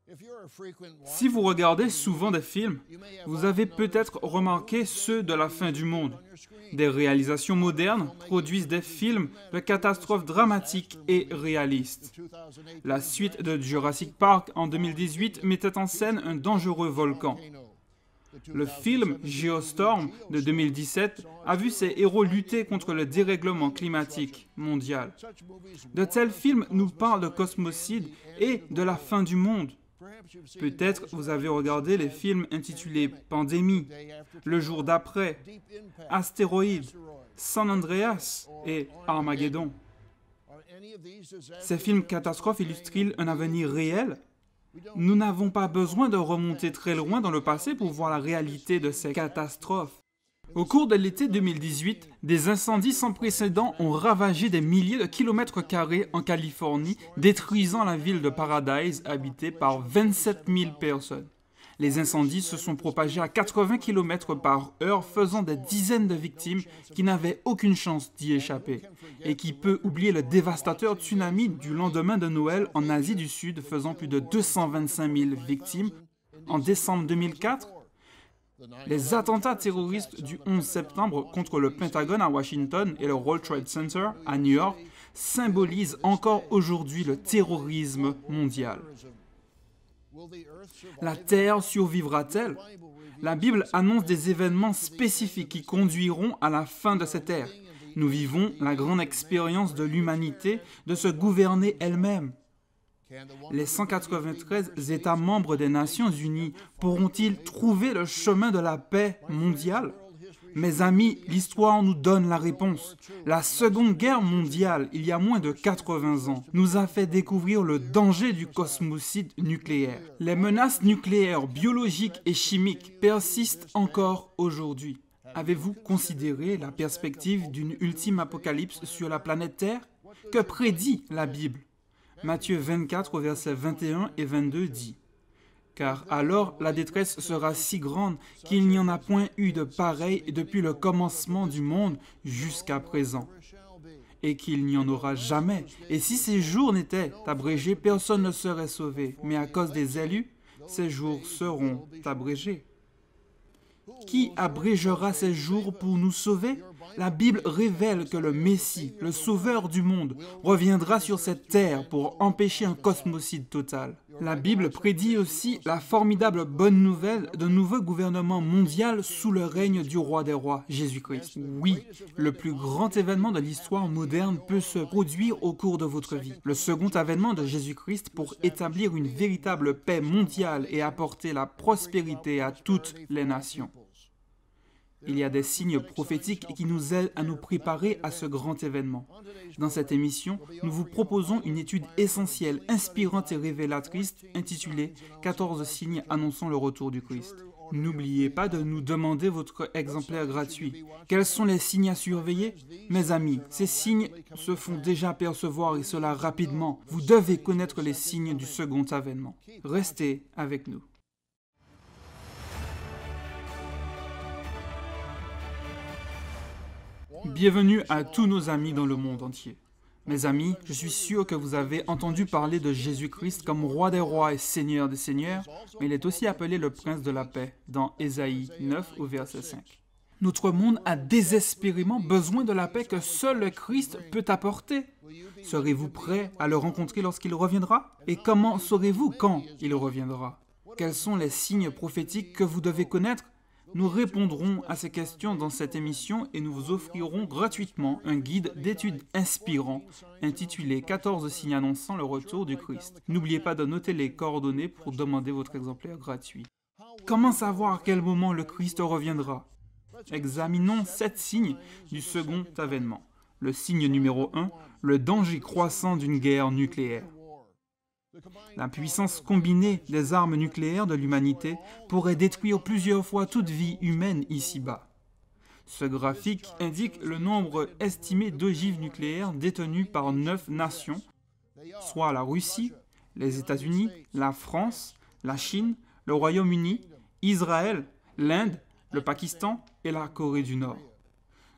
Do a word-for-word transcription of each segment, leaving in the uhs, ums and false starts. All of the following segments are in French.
Si vous regardez souvent des films, vous avez peut-être remarqué ceux de la fin du monde. Des réalisations modernes produisent des films de catastrophes dramatiques et réalistes. La suite de Jurassic Park en deux mille dix-huit mettait en scène un dangereux volcan. Le film Geostorm de deux mille dix-sept a vu ses héros lutter contre le dérèglement climatique mondial. De tels films nous parlent de cosmocide et de la fin du monde. Peut-être vous avez regardé les films intitulés Pandémie, Le jour d'après, Astéroïde, San Andreas et Armageddon. Ces films catastrophes illustrent-ils un avenir réel? Nous n'avons pas besoin de remonter très loin dans le passé pour voir la réalité de ces catastrophes. Au cours de l'été deux mille dix-huit, des incendies sans précédent ont ravagé des milliers de kilomètres carrés en Californie, détruisant la ville de Paradise habitée par vingt-sept mille personnes. Les incendies se sont propagés à quatre-vingts kilomètres par heure, faisant des dizaines de victimes qui n'avaient aucune chance d'y échapper. Et qui peut oublier le dévastateur tsunami du lendemain de Noël en Asie du Sud, faisant plus de deux cent vingt-cinq mille victimes en décembre deux mille quatre? Les attentats terroristes du onze septembre contre le Pentagone à Washington et le World Trade Center à New York symbolisent encore aujourd'hui le terrorisme mondial. La Terre survivra-t-elle? La Bible annonce des événements spécifiques qui conduiront à la fin de cette ère. Nous vivons la grande expérience de l'humanité de se gouverner elle-même. Les cent quatre-vingt-treize États membres des Nations Unies pourront-ils trouver le chemin de la paix mondiale? Mes amis, l'histoire nous donne la réponse. La Seconde Guerre mondiale, il y a moins de quatre-vingts ans, nous a fait découvrir le danger du cosmocide nucléaire. Les menaces nucléaires, biologiques et chimiques persistent encore aujourd'hui. Avez-vous considéré la perspective d'une ultime apocalypse sur la planète Terre? Que prédit la Bible? Matthieu vingt-quatre, versets vingt et un et vingt-deux dit « Car alors la détresse sera si grande qu'il n'y en a point eu de pareil depuis le commencement du monde jusqu'à présent, et qu'il n'y en aura jamais. Et si ces jours n'étaient abrégés, personne ne serait sauvé. Mais à cause des élus, ces jours seront abrégés. » Qui abrégera ces jours pour nous sauver? La Bible révèle que le Messie, le Sauveur du monde, reviendra sur cette terre pour empêcher un cosmocide total. La Bible prédit aussi la formidable bonne nouvelle d'un nouveau gouvernement mondial sous le règne du Roi des Rois, Jésus-Christ. Oui, le plus grand événement de l'histoire moderne peut se produire au cours de votre vie. Le second avènement de Jésus-Christ pour établir une véritable paix mondiale et apporter la prospérité à toutes les nations. Il y a des signes prophétiques qui nous aident à nous préparer à ce grand événement. Dans cette émission, nous vous proposons une étude essentielle, inspirante et révélatrice intitulée « quatorze signes annonçant le retour du Christ ». N'oubliez pas de nous demander votre exemplaire gratuit. Quels sont les signes à surveiller? Mes amis, ces signes se font déjà percevoir et cela rapidement. Vous devez connaître les signes du second avènement. Restez avec nous. Bienvenue à tous nos amis dans le monde entier. Mes amis, je suis sûr que vous avez entendu parler de Jésus-Christ comme roi des rois et seigneur des seigneurs, mais il est aussi appelé le prince de la paix dans Ésaïe neuf au verset cinq. Notre monde a désespérément besoin de la paix que seul le Christ peut apporter. Serez-vous prêts à le rencontrer lorsqu'il reviendra? Et comment saurez-vous quand il reviendra? Quels sont les signes prophétiques que vous devez connaître? Nous répondrons à ces questions dans cette émission et nous vous offrirons gratuitement un guide d'études inspirant intitulé « quatorze signes annonçant le retour du Christ ». N'oubliez pas de noter les coordonnées pour demander votre exemplaire gratuit. Comment savoir à quel moment le Christ reviendra? Examinons sept signes du second avènement. Le signe numéro un, le danger croissant d'une guerre nucléaire. La puissance combinée des armes nucléaires de l'humanité pourrait détruire plusieurs fois toute vie humaine ici-bas. Ce graphique indique le nombre estimé d'ogives nucléaires détenues par neuf nations, soit la Russie, les États-Unis, la France, la Chine, le Royaume-Uni, Israël, l'Inde, le Pakistan et la Corée du Nord.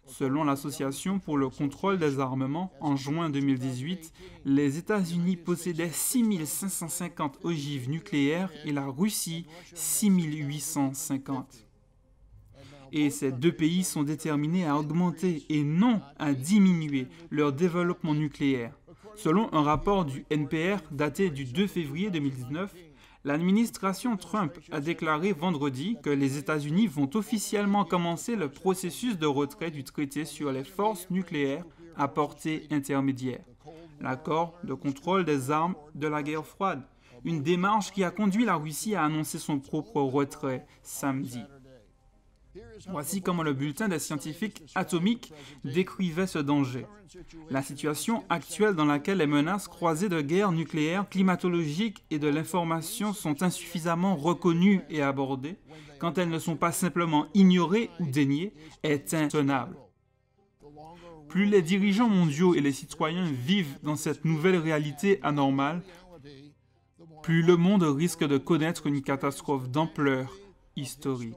Selon l'Association pour le contrôle des armements, en juin deux mille dix-huit, les États-Unis possédaient six mille cinq cent cinquante ogives nucléaires et la Russie six mille huit cent cinquante. Et ces deux pays sont déterminés à augmenter et non à diminuer leur développement nucléaire. Selon un rapport du N P R daté du deux février deux mille dix-neuf, l'administration Trump a déclaré vendredi que les États-Unis vont officiellement commencer le processus de retrait du traité sur les forces nucléaires à portée intermédiaire, l'accord de contrôle des armes de la guerre froide, une démarche qui a conduit la Russie à annoncer son propre retrait samedi. Voici comment le bulletin des scientifiques atomiques décrivait ce danger. La situation actuelle dans laquelle les menaces croisées de guerre nucléaire, climatologique et de l'information sont insuffisamment reconnues et abordées, quand elles ne sont pas simplement ignorées ou déniées, est intenable. Plus les dirigeants mondiaux et les citoyens vivent dans cette nouvelle réalité anormale, plus le monde risque de connaître une catastrophe d'ampleur historique.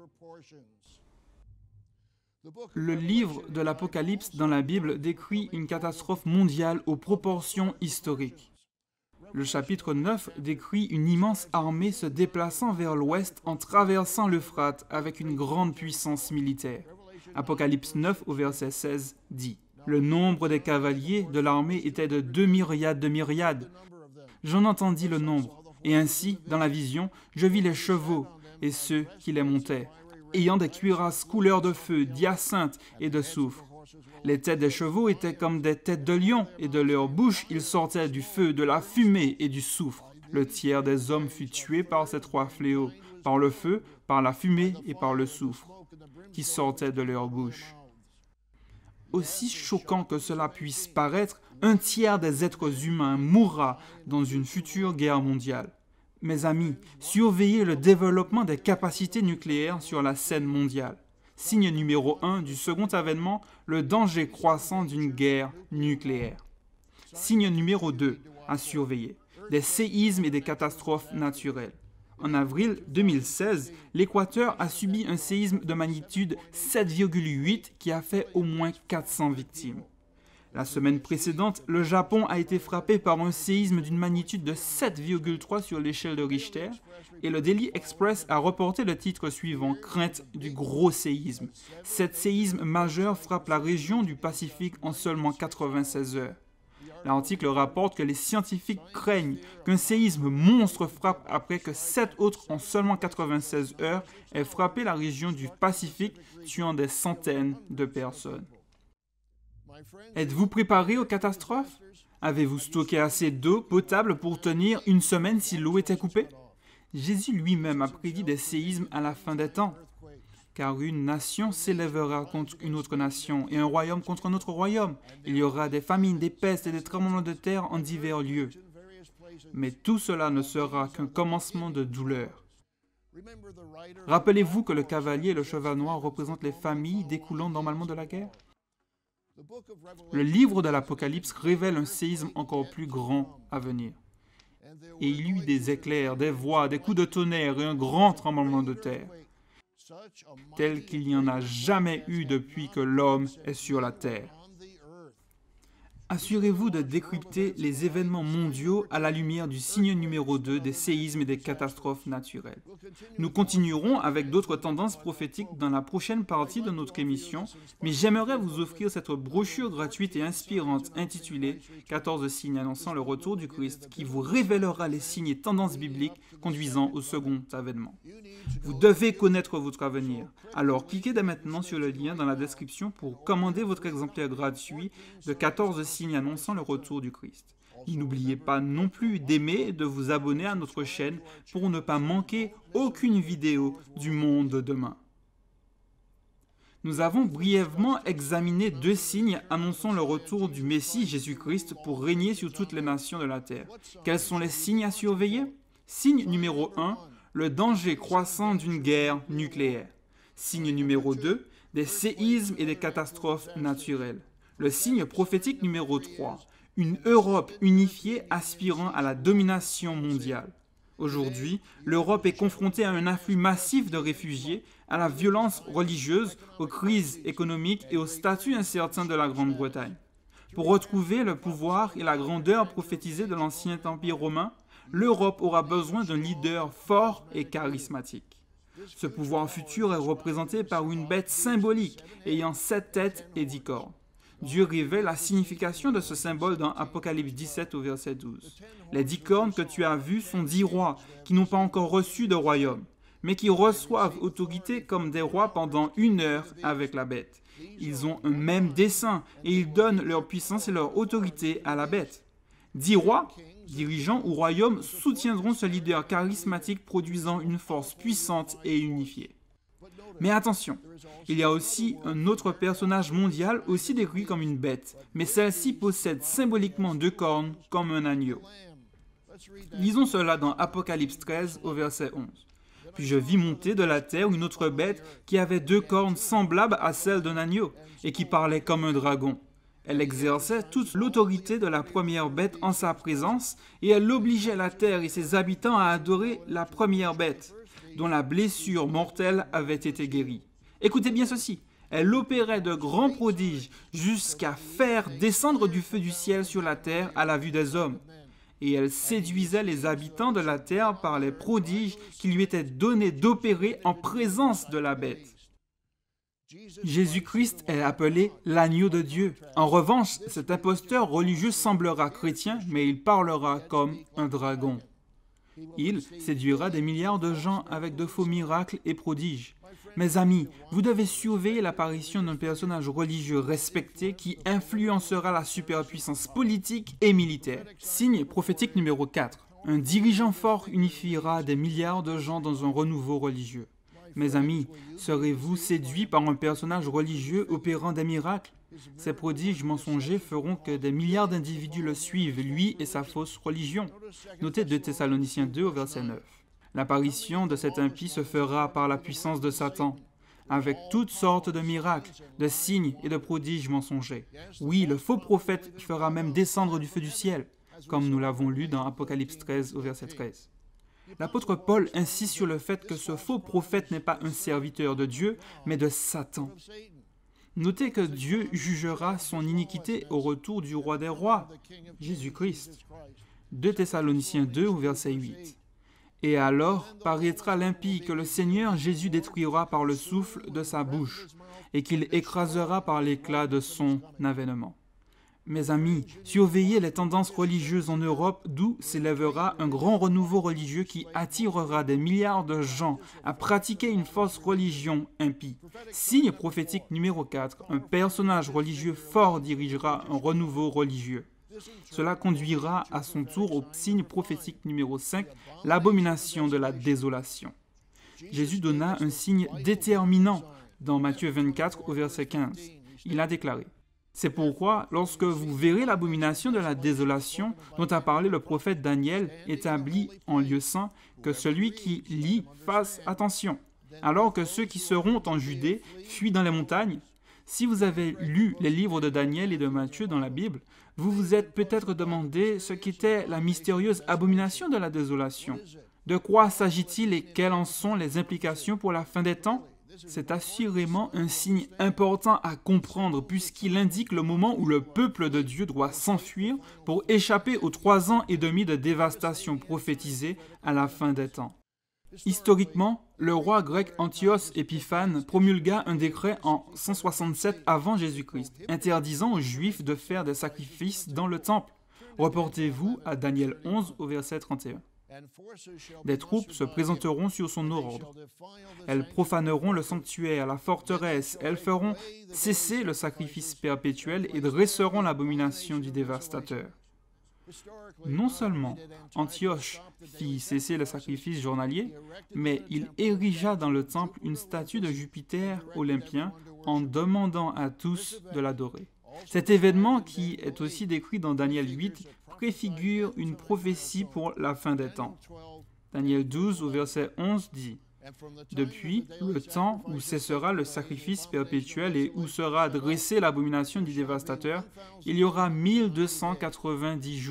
Le livre de l'Apocalypse dans la Bible décrit une catastrophe mondiale aux proportions historiques. Le chapitre neuf décrit une immense armée se déplaçant vers l'ouest en traversant l'Euphrate avec une grande puissance militaire. Apocalypse neuf au verset seize dit « Le nombre des cavaliers de l'armée était de deux myriades de myriades. J'en entendis le nombre, et ainsi, dans la vision, je vis les chevaux et ceux qui les montaient, ayant des cuirasses couleur de feu, d'hyacinthe et de soufre. Les têtes des chevaux étaient comme des têtes de lions, et de leur bouche il sortait du feu, de la fumée et du soufre. Le tiers des hommes fut tué par ces trois fléaux, par le feu, par la fumée et par le soufre, qui sortaient de leur bouche. » Aussi choquant que cela puisse paraître, un tiers des êtres humains mourra dans une future guerre mondiale. Mes amis, surveillez le développement des capacités nucléaires sur la scène mondiale. Signe numéro un du second avènement, le danger croissant d'une guerre nucléaire. Signe numéro deux, à surveiller, des séismes et des catastrophes naturelles. En avril deux mille seize, l'Équateur a subi un séisme de magnitude sept virgule huit qui a fait au moins quatre cents victimes. La semaine précédente, le Japon a été frappé par un séisme d'une magnitude de sept virgule trois sur l'échelle de Richter et le Daily Express a reporté le titre suivant « Crainte du gros séisme ». Cet séisme majeur frappe la région du Pacifique en seulement quatre-vingt-seize heures. L'article rapporte que les scientifiques craignent qu'un séisme monstre frappe après que sept autres en seulement quatre-vingt-seize heures aient frappé la région du Pacifique, tuant des centaines de personnes. Êtes-vous préparé aux catastrophes? Avez-vous stocké assez d'eau potable pour tenir une semaine si l'eau était coupée? Jésus lui-même a prédit des séismes à la fin des temps. Car une nation s'élèvera contre une autre nation et un royaume contre un autre royaume. Il y aura des famines, des pestes et des tremblements de terre en divers lieux. Mais tout cela ne sera qu'un commencement de douleur. Rappelez-vous que le cavalier et le cheval noir représentent les familles découlant normalement de la guerre. Le livre de l'Apocalypse révèle un séisme encore plus grand à venir. Et il y eut des éclairs, des voix, des coups de tonnerre et un grand tremblement de terre, tel qu'il n'y en a jamais eu depuis que l'homme est sur la terre. Assurez-vous de décrypter les événements mondiaux à la lumière du signe numéro deux des séismes et des catastrophes naturelles. Nous continuerons avec d'autres tendances prophétiques dans la prochaine partie de notre émission, mais j'aimerais vous offrir cette brochure gratuite et inspirante intitulée « quatorze signes annonçant le retour du Christ » qui vous révélera les signes et tendances bibliques conduisant au second avènement. Vous devez connaître votre avenir. Alors cliquez dès maintenant sur le lien dans la description pour commander votre exemplaire gratuit de quatorze signes annonçant le retour du Christ. N'oubliez pas non plus d'aimer et de vous abonner à notre chaîne pour ne pas manquer aucune vidéo du monde de demain. Nous avons brièvement examiné deux signes annonçant le retour du Messie Jésus-Christ pour régner sur toutes les nations de la terre. Quels sont les signes à surveiller? Signe numéro un, le danger croissant d'une guerre nucléaire. Signe numéro deux, des séismes et des catastrophes naturelles. Le signe prophétique numéro trois, une Europe unifiée aspirant à la domination mondiale. Aujourd'hui, l'Europe est confrontée à un afflux massif de réfugiés, à la violence religieuse, aux crises économiques et au statut incertain de la Grande-Bretagne. Pour retrouver le pouvoir et la grandeur prophétisée de l'ancien empire romain, l'Europe aura besoin d'un leader fort et charismatique. Ce pouvoir futur est représenté par une bête symbolique ayant sept têtes et dix cornes. Dieu révèle la signification de ce symbole dans Apocalypse dix-sept au verset douze. Les dix cornes que tu as vues sont dix rois qui n'ont pas encore reçu de royaume, mais qui reçoivent autorité comme des rois pendant une heure avec la bête. Ils ont un même dessein et ils donnent leur puissance et leur autorité à la bête. Dix rois, dirigeants ou royaumes soutiendront ce leader charismatique produisant une force puissante et unifiée. Mais attention, il y a aussi un autre personnage mondial aussi décrit comme une bête, mais celle-ci possède symboliquement deux cornes comme un agneau. Lisons cela dans Apocalypse treize au verset onze. Puis je vis monter de la terre une autre bête qui avait deux cornes semblables à celles d'un agneau et qui parlait comme un dragon. Elle exerçait toute l'autorité de la première bête en sa présence et elle obligeait la terre et ses habitants à adorer la première bête, dont la blessure mortelle avait été guérie. Écoutez bien ceci, elle opérait de grands prodiges jusqu'à faire descendre du feu du ciel sur la terre à la vue des hommes. Et elle séduisait les habitants de la terre par les prodiges qui lui étaient donnés d'opérer en présence de la bête. Jésus-Christ est appelé l'agneau de Dieu. En revanche, cet imposteur religieux semblera chrétien, mais il parlera comme un dragon. Il séduira des milliards de gens avec de faux miracles et prodiges. Mes amis, vous devez surveiller l'apparition d'un personnage religieux respecté qui influencera la superpuissance politique et militaire. Signe prophétique numéro quatre. Un dirigeant fort unifiera des milliards de gens dans un renouveau religieux. Mes amis, serez-vous séduits par un personnage religieux opérant des miracles? Ces prodiges mensongers feront que des milliards d'individus le suivent, lui et sa fausse religion. Notez deux Thessaloniciens deux au verset neuf. L'apparition de cet impie se fera par la puissance de Satan, avec toutes sortes de miracles, de signes et de prodiges mensongers. Oui, le faux prophète fera même descendre du feu du ciel, comme nous l'avons lu dans Apocalypse treize au verset treize. L'apôtre Paul insiste sur le fait que ce faux prophète n'est pas un serviteur de Dieu, mais de Satan. Notez que Dieu jugera son iniquité au retour du roi des rois, Jésus-Christ. deux Thessaloniciens deux au verset huit. Et alors paraîtra l'impie que le Seigneur Jésus détruira par le souffle de sa bouche, et qu'il écrasera par l'éclat de son avènement. Mes amis, surveillez les tendances religieuses en Europe, d'où s'élèvera un grand renouveau religieux qui attirera des milliards de gens à pratiquer une fausse religion impie. Signe prophétique numéro quatre, un personnage religieux fort dirigera un renouveau religieux. Cela conduira à son tour au signe prophétique numéro cinq, l'abomination de la désolation. Jésus donna un signe déterminant dans Matthieu vingt-quatre au verset quinze. Il a déclaré: c'est pourquoi, lorsque vous verrez l'abomination de la désolation dont a parlé le prophète Daniel établie en lieu saint, que celui qui lit fasse attention, alors que ceux qui seront en Judée fuient dans les montagnes. Si vous avez lu les livres de Daniel et de Matthieu dans la Bible, vous vous êtes peut-être demandé ce qu'était la mystérieuse abomination de la désolation. De quoi s'agit-il et quelles en sont les implications pour la fin des temps? C'est assurément un signe important à comprendre puisqu'il indique le moment où le peuple de Dieu doit s'enfuir pour échapper aux trois ans et demi de dévastation prophétisée à la fin des temps. Historiquement, le roi grec Antioche Épiphane promulgua un décret en cent soixante-sept avant Jésus-Christ, interdisant aux Juifs de faire des sacrifices dans le temple. Reportez-vous à Daniel onze au verset trente et un. Des troupes se présenteront sur son ordre. Elles profaneront le sanctuaire, la forteresse, elles feront cesser le sacrifice perpétuel et dresseront l'abomination du dévastateur. Non seulement Antioche fit cesser le sacrifice journalier, mais il érigea dans le temple une statue de Jupiter olympien en demandant à tous de l'adorer. Cet événement, qui est aussi décrit dans Daniel huit, préfigure une prophétie pour la fin des temps. Daniel douze au verset onze dit: « Depuis le temps où cessera le sacrifice perpétuel et où sera dressée l'abomination du dévastateur, il y aura mille deux cent quatre-vingt-dix jours.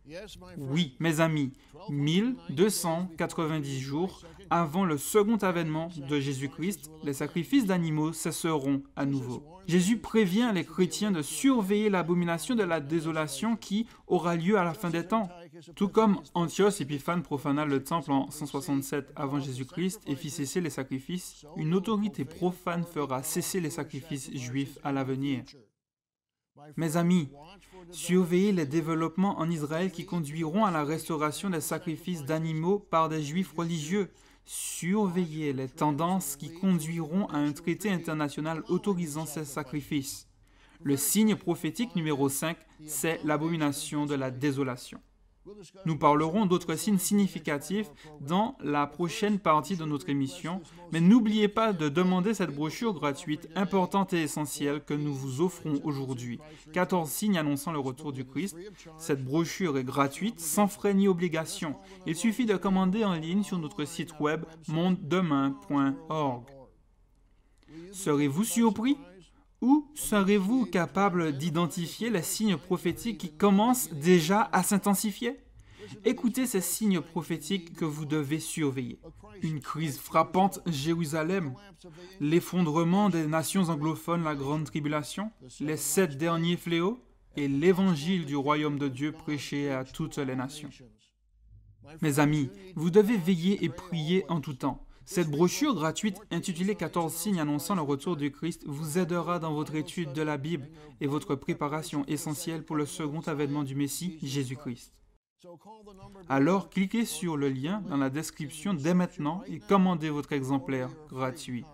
Oui, mes amis, mille deux cent quatre-vingt-dix jours avant le second avènement de Jésus-Christ, les sacrifices d'animaux cesseront à nouveau. Jésus prévient les chrétiens de surveiller l'abomination de la désolation qui aura lieu à la fin des temps. Tout comme Antioche Épiphane profana le temple en cent soixante-sept avant Jésus-Christ et fit cesser les sacrifices, une autorité profane fera cesser les sacrifices juifs à l'avenir. Mes amis, surveillez les développements en Israël qui conduiront à la restauration des sacrifices d'animaux par des juifs religieux. Surveillez les tendances qui conduiront à un traité international autorisant ces sacrifices. Le signe prophétique numéro cinq, c'est l'abomination de la désolation. Nous parlerons d'autres signes significatifs dans la prochaine partie de notre émission, mais n'oubliez pas de demander cette brochure gratuite, importante et essentielle que nous vous offrons aujourd'hui. quatorze signes annonçant le retour du Christ. Cette brochure est gratuite, sans frais ni obligation. Il suffit de commander en ligne sur notre site web monde demain point org. Serez-vous surpris? Ou serez-vous capable d'identifier les signes prophétiques qui commencent déjà à s'intensifier? Écoutez ces signes prophétiques que vous devez surveiller. Une crise frappante Jérusalem, l'effondrement des nations anglophones, la grande tribulation, les sept derniers fléaux et l'évangile du royaume de Dieu prêché à toutes les nations. Mes amis, vous devez veiller et prier en tout temps. Cette brochure gratuite intitulée quatorze signes annonçant le retour du Christ vous aidera dans votre étude de la Bible et votre préparation essentielle pour le second avènement du Messie, Jésus-Christ. Alors, cliquez sur le lien dans la description dès maintenant et commandez votre exemplaire gratuit.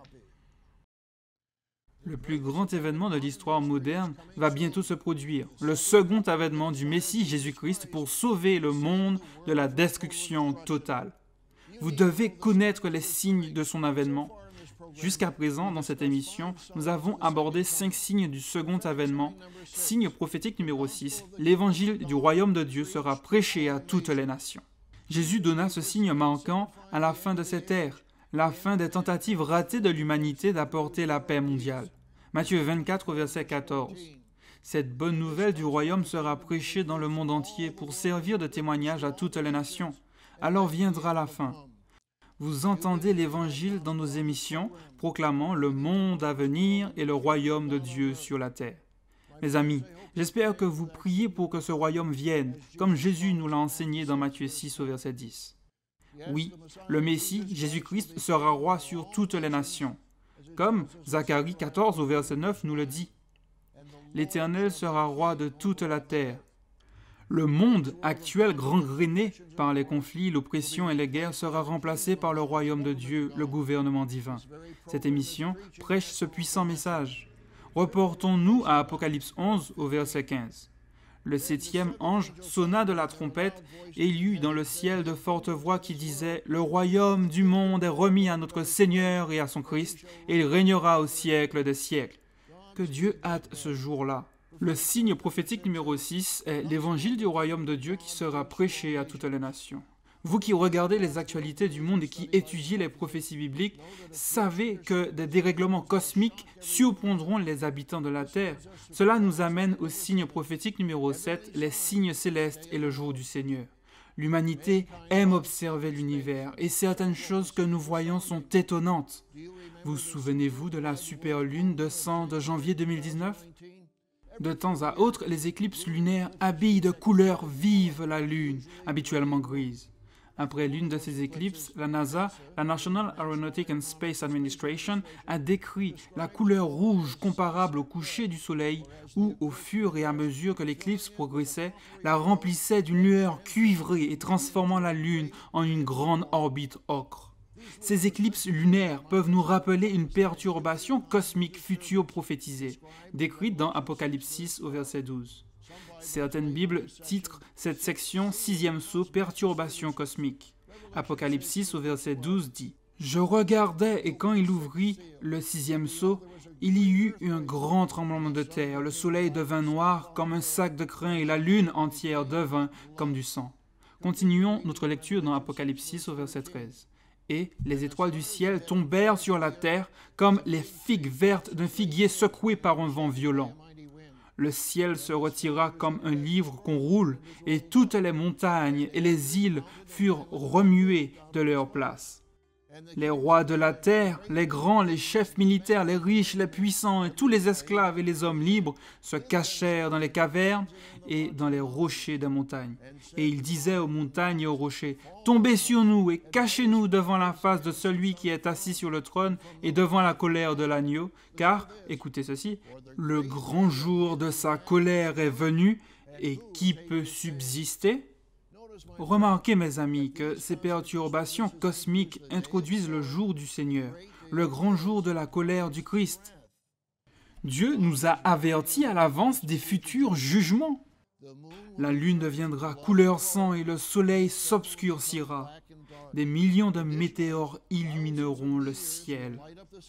Le plus grand événement de l'histoire moderne va bientôt se produire, le second avènement du Messie Jésus-Christ pour sauver le monde de la destruction totale. Vous devez connaître les signes de son avènement. Jusqu'à présent, dans cette émission, nous avons abordé cinq signes du second avènement. Signe prophétique numéro six, l'évangile du royaume de Dieu sera prêché à toutes les nations. Jésus donna ce signe manquant à la fin de cette ère, la fin des tentatives ratées de l'humanité d'apporter la paix mondiale. Matthieu vingt-quatre, verset quatorze. Cette bonne nouvelle du royaume sera prêchée dans le monde entier pour servir de témoignage à toutes les nations. Alors viendra la fin. Vous entendez l'Évangile dans nos émissions, proclamant le monde à venir et le royaume de Dieu sur la terre. Mes amis, j'espère que vous priez pour que ce royaume vienne, comme Jésus nous l'a enseigné dans Matthieu six au verset dix. Oui, le Messie, Jésus-Christ, sera roi sur toutes les nations. Comme Zacharie quatorze au verset neuf nous le dit. L'Éternel sera roi de toute la terre. Le monde actuel gangréné par les conflits, l'oppression et les guerres sera remplacé par le royaume de Dieu, le gouvernement divin. Cette émission prêche ce puissant message. Reportons-nous à Apocalypse onze au verset quinze. Le septième ange sonna de la trompette et il y eut dans le ciel de fortes voix qui disaient « Le royaume du monde est remis à notre Seigneur et à son Christ, et il régnera au siècle des siècles. » Que Dieu hâte ce jour-là. Le signe prophétique numéro six est l'évangile du royaume de Dieu qui sera prêché à toutes les nations. Vous qui regardez les actualités du monde et qui étudiez les prophéties bibliques, savez que des dérèglements cosmiques surprendront les habitants de la terre. Cela nous amène au signe prophétique numéro sept, les signes célestes et le jour du Seigneur. L'humanité aime observer l'univers et certaines choses que nous voyons sont étonnantes. Vous souvenez-vous de la superlune de sang de janvier deux mille dix-neuf? De temps à autre, les éclipses lunaires habillent de couleurs vives la Lune, habituellement grise. Après l'une de ces éclipses, la NASA, la National Aeronautic and Space Administration, a décrit la couleur rouge comparable au coucher du soleil où, au fur et à mesure que l'éclipse progressait, la remplissait d'une lueur cuivrée et transformant la Lune en une grande orbite ocre. Ces éclipses lunaires peuvent nous rappeler une perturbation cosmique future prophétisée, décrite dans Apocalypse six au verset douze. Certaines Bibles titrent cette section sixième sceau perturbation cosmique. Apocalypse six au verset douze dit « Je regardais et quand il ouvrit le sixième sceau, il y eut un grand tremblement de terre, le soleil devint noir comme un sac de crin et la lune entière devint comme du sang. » Continuons notre lecture dans Apocalypse six au verset treize. Et les étoiles du ciel tombèrent sur la terre comme les figues vertes d'un figuier secoué par un vent violent. Le ciel se retira comme un livre qu'on roule, et toutes les montagnes et les îles furent remuées de leur place. Les rois de la terre, les grands, les chefs militaires, les riches, les puissants, et tous les esclaves et les hommes libres se cachèrent dans les cavernes et dans les rochers des montagnes. Et ils disaient aux montagnes et aux rochers, « Tombez sur nous et cachez-nous devant la face de celui qui est assis sur le trône et devant la colère de l'agneau, car, écoutez ceci, le grand jour de sa colère est venu, et qui peut subsister ?» Remarquez, mes amis, que ces perturbations cosmiques introduisent le jour du Seigneur, le grand jour de la colère du Christ. Dieu nous a avertis à l'avance des futurs jugements. La lune deviendra couleur sang et le soleil s'obscurcira. Des millions de météores illumineront le ciel.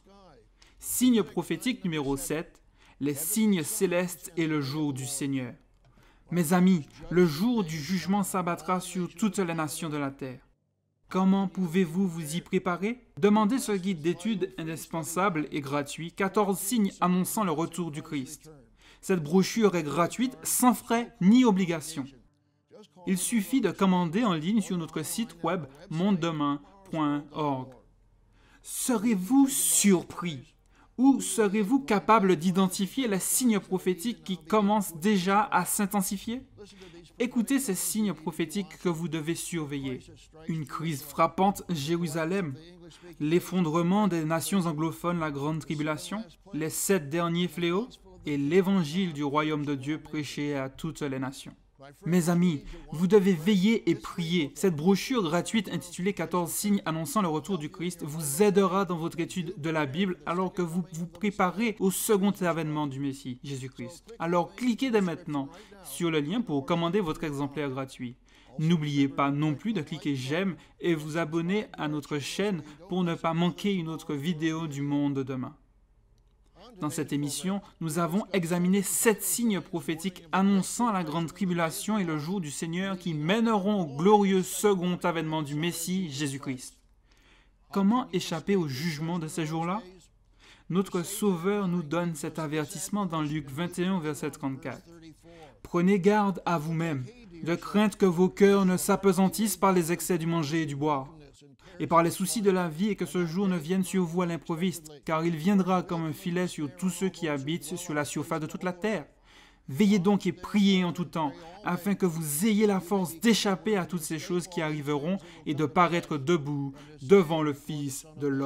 Signe prophétique numéro sept, les signes célestes et le jour du Seigneur. Mes amis, le jour du jugement s'abattra sur toutes les nations de la terre. Comment pouvez-vous vous y préparer? Demandez ce guide d'études indispensable et gratuit, quatorze signes annonçant le retour du Christ. Cette brochure est gratuite, sans frais ni obligation. Il suffit de commander en ligne sur notre site web monde demain point org. Serez-vous surpris? Ou serez-vous capable d'identifier les signes prophétiques qui commencent déjà à s'intensifier? Écoutez ces signes prophétiques que vous devez surveiller. Une crise frappante, Jérusalem. L'effondrement des nations anglophones, la grande tribulation. Les sept derniers fléaux. Et l'évangile du royaume de Dieu prêché à toutes les nations. Mes amis, vous devez veiller et prier. Cette brochure gratuite intitulée quatorze signes annonçant le retour du Christ vous aidera dans votre étude de la Bible alors que vous vous préparez au second avènement du Messie, Jésus-Christ. Alors cliquez dès maintenant sur le lien pour commander votre exemplaire gratuit. N'oubliez pas non plus de cliquer j'aime et vous abonner à notre chaîne pour ne pas manquer une autre vidéo du monde de demain. Dans cette émission, nous avons examiné sept signes prophétiques annonçant la grande tribulation et le jour du Seigneur qui mèneront au glorieux second avènement du Messie, Jésus-Christ. Comment échapper au jugement de ces jours-là? Notre Sauveur nous donne cet avertissement dans Luc vingt et un, verset trente-quatre. « Prenez garde à vous-même, de crainte que vos cœurs ne s'apesantissent par les excès du manger et du boire. Et par les soucis de la vie, et que ce jour ne vienne sur vous à l'improviste, car il viendra comme un filet sur tous ceux qui habitent sur la surface de toute la terre. Veillez donc et priez en tout temps, afin que vous ayez la force d'échapper à toutes ces choses qui arriveront et de paraître debout devant le Fils de l'homme. »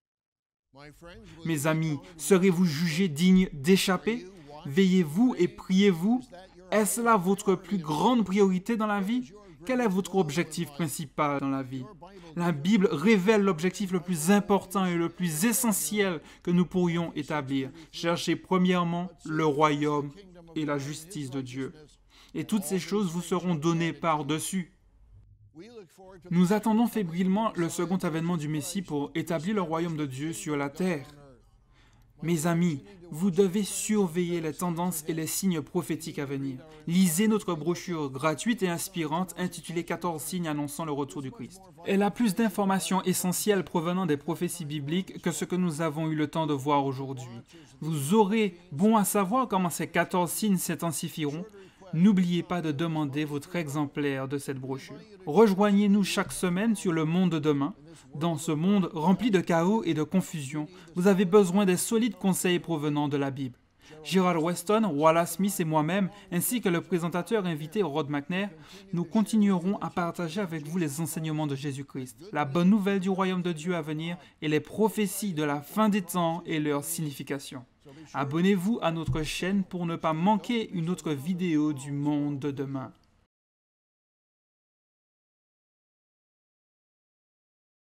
Mes amis, serez-vous jugés dignes d'échapper? Veillez-vous et priez-vous? Est-ce là votre plus grande priorité dans la vie? Quel est votre objectif principal dans la vie? La Bible révèle l'objectif le plus important et le plus essentiel que nous pourrions établir. Cherchez premièrement le royaume et la justice de Dieu. Et toutes ces choses vous seront données par-dessus. Nous attendons fébrilement le second avènement du Messie pour établir le royaume de Dieu sur la terre. Mes amis, vous devez surveiller les tendances et les signes prophétiques à venir. Lisez notre brochure gratuite et inspirante intitulée quatorze signes annonçant le retour du Christ. Elle a plus d'informations essentielles provenant des prophéties bibliques que ce que nous avons eu le temps de voir aujourd'hui. Vous aurez bon à savoir comment ces quatorze signes s'intensifieront. N'oubliez pas de demander votre exemplaire de cette brochure. Rejoignez-nous chaque semaine sur le monde de demain. Dans ce monde rempli de chaos et de confusion, vous avez besoin des solides conseils provenant de la Bible. Gerald Weston, Wallace Smith et moi-même, ainsi que le présentateur invité Rod McNair, nous continuerons à partager avec vous les enseignements de Jésus-Christ, la bonne nouvelle du royaume de Dieu à venir et les prophéties de la fin des temps et leur signification. Abonnez-vous à notre chaîne pour ne pas manquer une autre vidéo du monde de demain.